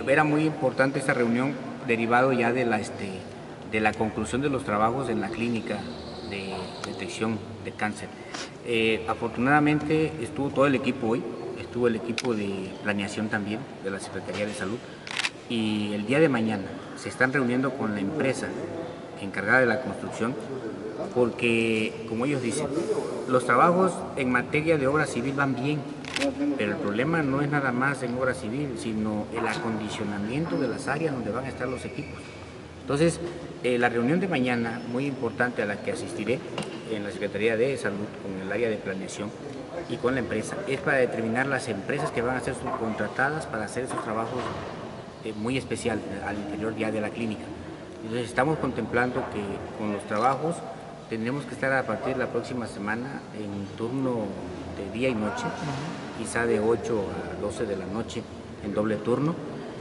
era muy importante esta reunión derivado ya de la conclusión de los trabajos en la clínica de detección de cáncer. Afortunadamente estuvo todo el equipo hoy, estuvo el equipo de planeación también de la Secretaría de Salud, y el día de mañana se están reuniendo con la empresa encargada de la construcción, porque, como ellos dicen, los trabajos en materia de obra civil van bien, pero el problema no es nada más en obra civil, sino el acondicionamiento de las áreas donde van a estar los equipos. Entonces, la reunión de mañana, muy importante, a la que asistiré en la Secretaría de Salud, con el área de planeación y con la empresa, es para determinar las empresas que van a ser subcontratadas para hacer esos trabajos muy especiales al interior ya de la clínica. Entonces, estamos contemplando que con los trabajos tendremos que estar a partir de la próxima semana en turno de día y noche, quizá de 8 a 12 de la noche en doble turno,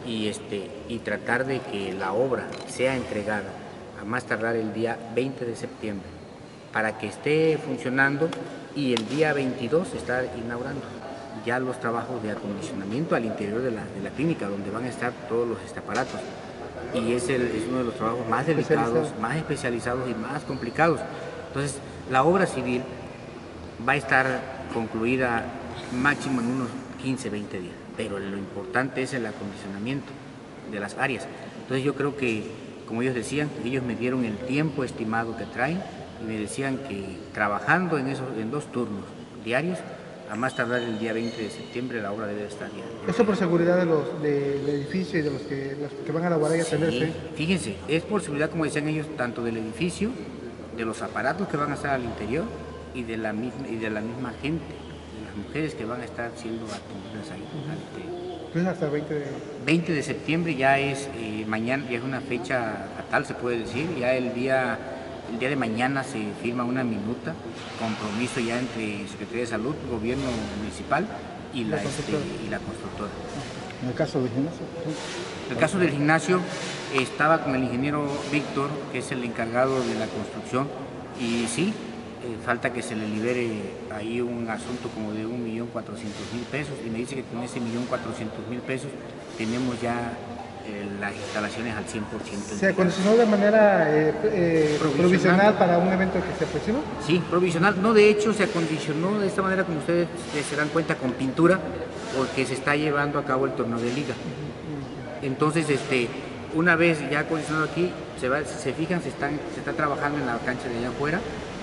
y tratar de que la obra sea entregada a más tardar el día 20 de septiembre para que esté funcionando, y el día 22 estar inaugurando ya los trabajos de acondicionamiento al interior de la clínica, donde van a estar todos los aparatos. Y es uno de los trabajos más delicados, más especializados y más complicados. Entonces, la obra civil va a estar concluida máximo en unos 15, 20 días, pero lo importante es el acondicionamiento de las áreas. Entonces, yo creo que, como ellos decían, ellos me dieron el tiempo estimado que traen y me decían que trabajando en 2 turnos diarios, a más tardar el día 20 de septiembre la obra debe estar ya. ¿Eso por seguridad del edificio y de los que van a laborar y atenderse? Sí, fíjense, es por seguridad, como decían ellos, tanto del edificio, de los aparatos que van a estar al interior y de la misma gente, de las mujeres que van a estar siendo atendidas ahí. Pues hasta el 20 de septiembre ya es mañana, ya es una fecha fatal, se puede decir. Ya el día de mañana se firma una minuta, compromiso ya entre Secretaría de Salud, Gobierno Municipal y la constructora. ¿En el caso del gimnasio? En el caso del gimnasio estaba con el ingeniero Víctor, que es el encargado de la construcción, y sí, falta que se le libere ahí un asunto como de 1.400.000 pesos, y me dice que con ese 1.400.000 pesos tenemos ya las instalaciones al 100%. ¿Se acondicionó de manera provisional para un evento que se aproxima? Sí, provisional. No, de hecho se acondicionó de esta manera, como ustedes se dan cuenta, con pintura, porque se está llevando a cabo el torneo de liga. Entonces, una vez ya acondicionado aquí, se fijan, se está trabajando en la cancha de allá afuera,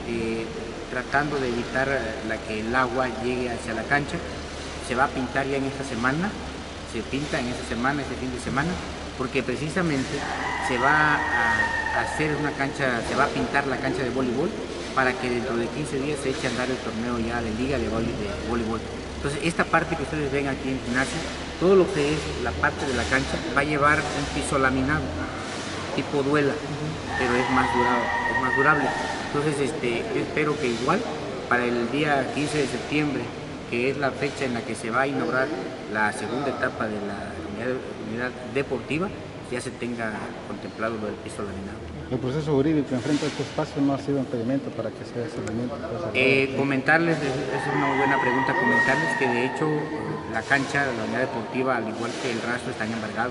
tratando de evitar que el agua llegue hacia la cancha. Se va a pintar ya en esta semana, se pinta en esta semana, este fin de semana, porque precisamente se va a hacer una cancha, se va a pintar la cancha de voleibol para que dentro de 15 días se eche a andar el torneo ya de liga de voleibol. Entonces, esta parte que ustedes ven aquí en el gimnasio, todo lo que es la parte de la cancha va a llevar un piso laminado, tipo duela, pero es más durable. Entonces, yo espero que igual para el día 15 de septiembre, que es la fecha en la que se va a inaugurar la segunda etapa de la unidad deportiva, ya se tenga contemplado lo del piso laminado. ¿El proceso jurídico enfrente a este espacio no ha sido impedimento para que sea seguimiento? Comentarles, es una buena pregunta, comentarles que de hecho la cancha, la unidad deportiva, al igual que el rastro, están embargados,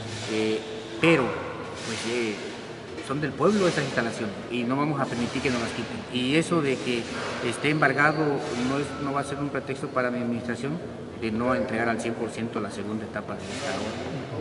pero pues son del pueblo esas instalaciones y no vamos a permitir que nos las quiten. Y eso de que esté embargado no va a ser un pretexto para mi administración de no entregar al 100% la segunda etapa de esta obra.